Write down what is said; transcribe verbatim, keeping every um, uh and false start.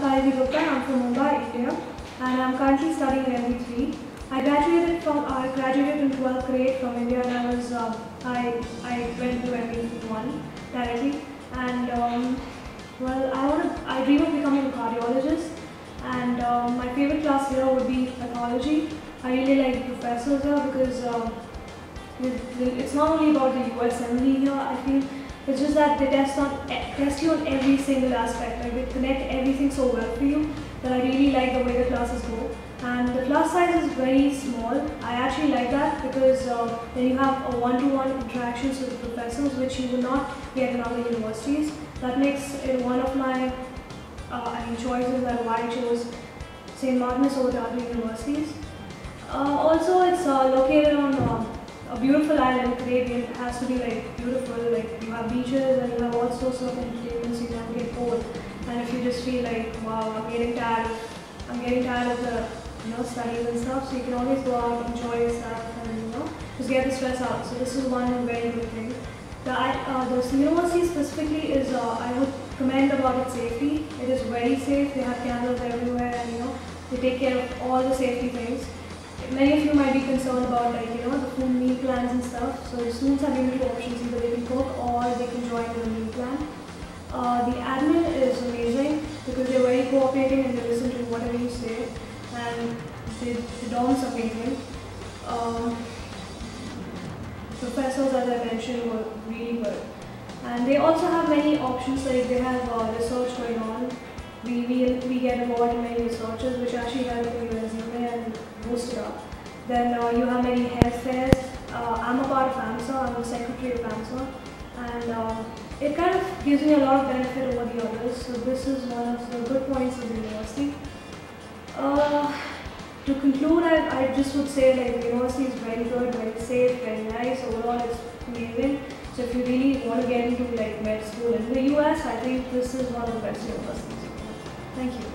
I'm from Mumbai, India, and I'm currently studying in M D three. I graduated from I graduated in twelfth grade from India, and I was uh, I I went to M D one directly, and um, well, I want to I dream of becoming a cardiologist, and um, my favorite class here would be pathology. I really like the professors here because um, it's not only about the U S M D here. I feel it's just that they test on test you on every single aspect. Like they connect everything so well for you that I really like the way the classes go. And the class size is very small. I actually like that because uh, then you have a one-to-one interactions with the professors, which you will not get in other universities. That makes it one of my uh, I mean, choices that why I chose Saint Martinus over the other universities. Uh, also, it's uh, located on uh, a beautiful island, Caribbean. It has to be like beautiful, like you have beaches and you have all sorts of entertainment, so you never get bored. And if you just feel like, wow, I'm getting tired, I'm getting tired of the you know studies and stuff, so you can always go out, enjoy yourself, and you know just get the stress out. So this is one very good thing. The uh, the university specifically is uh, I would commend about its safety. It is very safe. They have cameras everywhere, and you know they take care of all the safety things. Many of you might be concerned about like you know the food meal plans and stuff. So the students are given two options: either they can cook or they can join the meal plan. Uh, the admin is amazing because they're very cooperating and they listen to whatever you say, and the, the dorms are amazing. Um, professors, as I mentioned, were really good, and they also have many options. Like they have uh, research going on. We, we, we get involved in many researches which actually help in your resume and boost it up. Then uh, you have many health fairs. Uh, I'm a part of AMSA, I'm the secretary of AMSA, and uh, it kind of gives me a lot of benefit over the others. So this is one of the good points of the university. Uh, to conclude, I, I just would say like the university is very good, very safe, very nice. Overall, it's amazing. So if you really want to get into like med school in the U S, I think this is one of the best universities. Thank you.